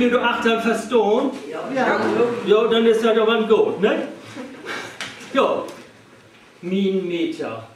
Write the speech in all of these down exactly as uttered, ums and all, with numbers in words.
Ihnen du Achtern verstehen? Ja. Ja. Ja, dann ist das aber gut, ne? Ja, mein Meter.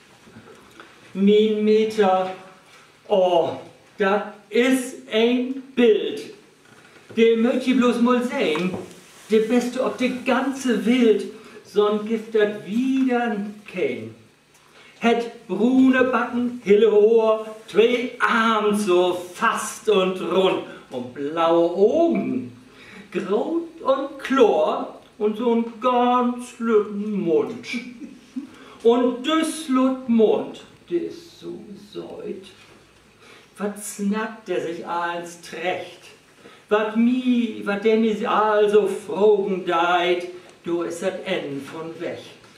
Mein Meter. Oh, das ist ein Bild. Der möchte ich bloß mal sehen. Der Beste ob der ganze Welt. So'n Gift dat wieder kein. Het brune Backen, helle Ohr, zwei Arme so fast und rund und blaue Augen, graut und Chlor und so ein ganz lütten Mund. Und das lütt Mund, der ist so säut. Was snackt der sich als trächt? Was mi, was der mir also frogen deit, du ist das Ende von weg.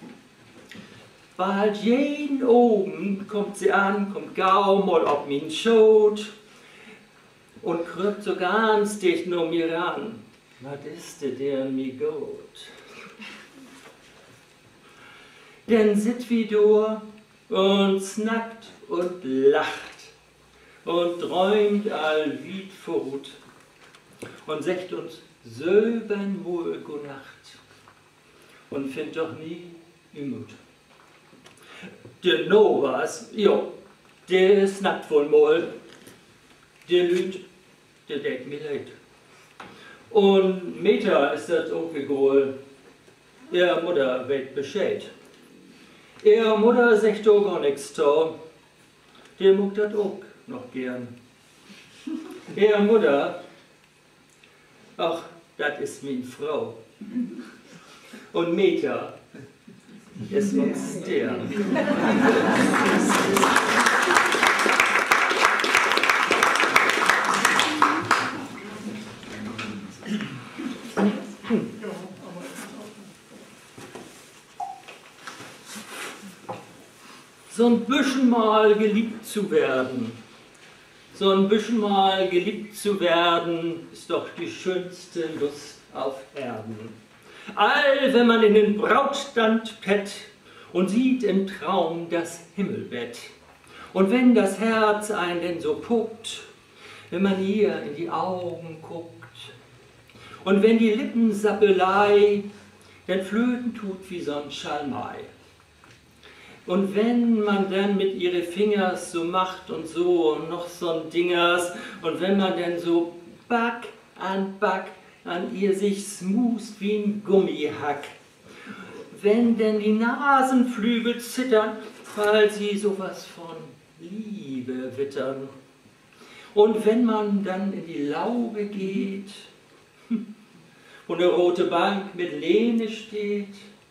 Bald jeden oben kommt sie an, kommt gau mal ob min Schot und krüppt so ganz dicht nur mir ran. Was ist der, der mir gut? Denn sit wie du und snackt und lacht und träumt all wie fort und sagt uns söbern wohl gut Nacht und find doch nie Mut. Der Novas, ja, der snackt wohl mal, der lügt, der denkt mir leid. Und Meta ist das auch gegohl, ihre Mutter weiß Bescheid. Ihre Mutter sagt auch gar nichts da, der mag das auch noch gern. Ihre Mutter, ach, das ist meine Frau. Und Meta ist uns der. So ein bisschen mal geliebt zu werden, so ein bisschen mal geliebt zu werden, ist doch die schönste Lust auf Erden. All wenn man in den Brautstand pett und sieht im Traum das Himmelbett. Und wenn das Herz einen denn so puckt, wenn man ihr in die Augen guckt. Und wenn die Lippensappelei denn flöten tut wie so ein Schalmei. Und wenn man dann mit ihre Fingers so macht und so und noch so ein Dingers und wenn man dann so Back an Back an ihr sich smoost wie ein Gummihack. Wenn denn die Nasenflügel zittern, weil sie sowas von Liebe wittern. Und wenn man dann in die Laube geht und eine rote Bank mit Lehne steht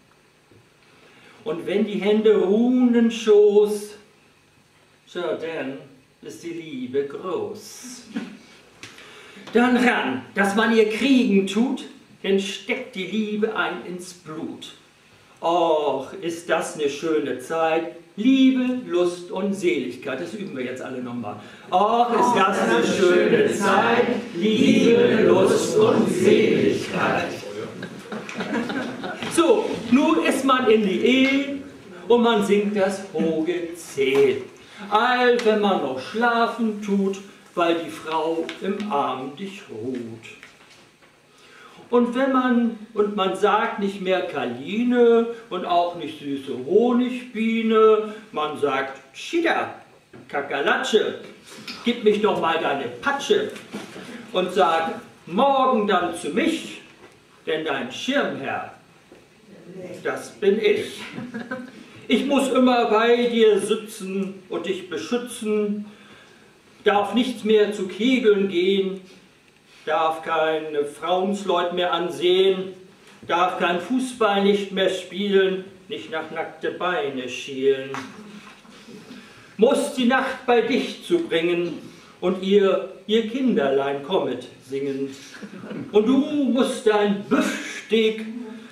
und wenn die Hände ruhen in Schoß, tja, dann ist die Liebe groß. Dann ran, dass man ihr Kriegen tut, denn steckt die Liebe ein ins Blut. Och, ist das eine schöne Zeit, Liebe, Lust und Seligkeit. Das üben wir jetzt alle nochmal. Och, ist das eine schöne Zeit, Liebe, Lust und Seligkeit. So, nun ist man in die Ehe und man singt das hohe C. All wenn man noch schlafen tut, weil die Frau im Arm dich ruht. Und wenn man, und man sagt nicht mehr Kaline und auch nicht süße Honigbiene, man sagt Schida, Kakalatsche, gib mich doch mal deine Patsche und sag morgen dann zu mich, denn dein Schirmherr, das bin ich. Ich muss immer bei dir sitzen und dich beschützen, darf nichts mehr zu Kegeln gehen, darf keine Frauensleut mehr ansehen, darf kein Fußball nicht mehr spielen, nicht nach nackte Beine schielen. Muss die Nacht bei dich zubringen und ihr, ihr Kinderlein kommet singen. Und du musst dein Büffsteak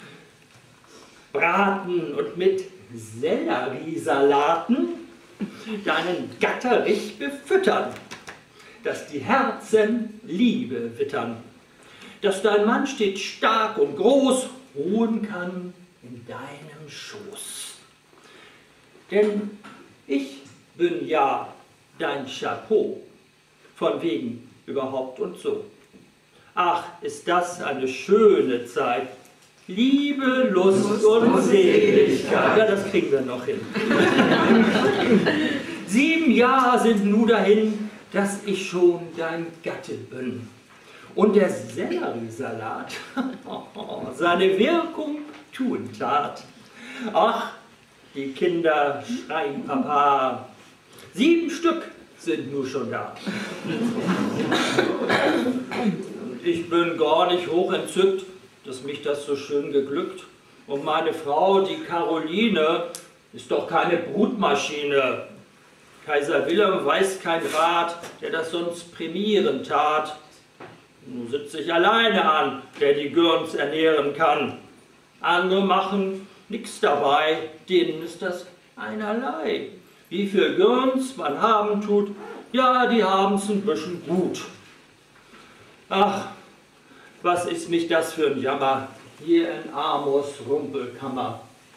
braten und mit Selleriesalaten deinen Gatterich befüttern, dass die Herzen Liebe wittern, dass dein Mann steht stark und groß, ruhen kann in deinem Schoß. Denn ich bin ja dein Chapeau, von wegen überhaupt und so. Ach, ist das eine schöne Zeit. Liebe, Lust, Lust und, und Seligkeit. Ja, das kriegen wir noch hin. Sieben Jahre sind nun dahin, dass ich schon dein Gatte bin. Und der Selleriesalat seine Wirkung tun tat. Ach, die Kinder schreien Papa. Sieben Stück sind nun schon da. Ich bin gar nicht hoch entzückt, dass mich das so schön geglückt. Und meine Frau, die Caroline, ist doch keine Brutmaschine. Kaiser Wilhelm weiß kein Rat, der das sonst prämieren tat. Nun sitze ich alleine an, der die Gürns ernähren kann. Andere machen nichts dabei, denen ist das einerlei. Wie viel Gürns man haben tut, ja, die haben's ein bisschen gut. Ach, was ist mich das für ein Jammer, hier in Amors Rumpelkammer.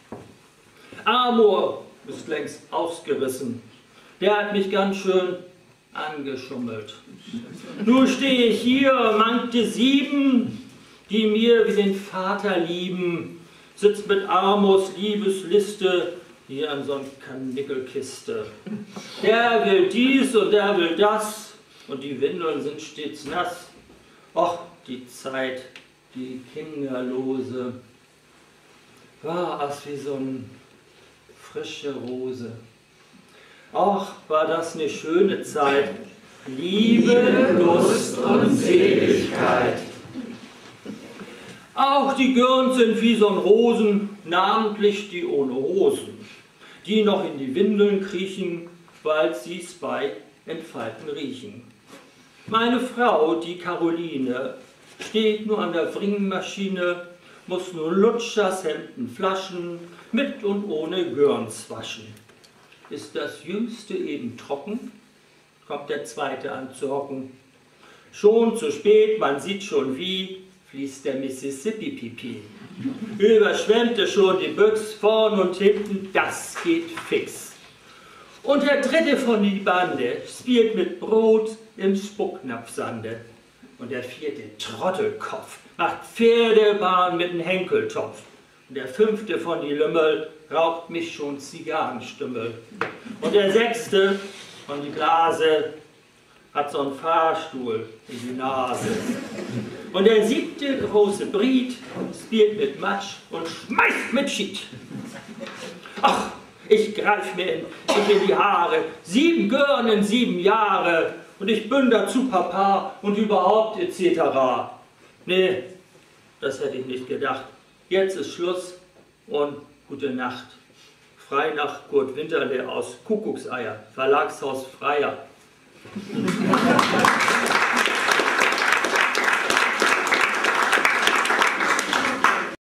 Amor ist längst ausgerissen, der hat mich ganz schön angeschummelt. Nun stehe ich hier, mankte sieben, die mir wie den Vater lieben, sitzt mit Amors Liebesliste hier an so einer Kanickelkiste. Der will dies und der will das und die Windeln sind stets nass. Och, die Zeit, die Kinderlose, war es wie so eine frische Rose. Och, war das eine schöne Zeit, Liebe, Lust und Seligkeit. Auch die Gürns sind wie so ein Rosen, namentlich die ohne Hosen, die noch in die Windeln kriechen, weil sie's bei Entfalten riechen. Meine Frau, die Caroline, steht nur an der Wringmaschine, muss nur Lutschers Hemden, Flaschen mit und ohne Gürns waschen. Ist das Jüngste eben trocken, kommt der Zweite an zu hocken. Schon zu spät, man sieht schon wie, fließt der Mississippi-Pipi. Überschwemmte schon die Büchs, vorn und hinten, das geht fix. Und der Dritte von die Bande spielt mit Brot im Spucknapfsande. Und der Vierte, Trottelkopf, macht Pferdebahn mit dem Henkeltopf. Und der Fünfte von die Lümmel raucht mich schon Zigarrenstümmel. Und der Sechste von die Blase hat so einen Fahrstuhl in die Nase. Und der Siebte, große Briet, spielt mit Matsch und schmeißt mit Schied. Ach, ich greif mir in, in die Haare, sieben Gürnen, sieben Jahre, und ich bin dazu Papa und überhaupt et cetera. Nee, das hätte ich nicht gedacht. Jetzt ist Schluss und gute Nacht. Frei nach Kurt Winterle aus Kuckuckseier, Verlagshaus Freier.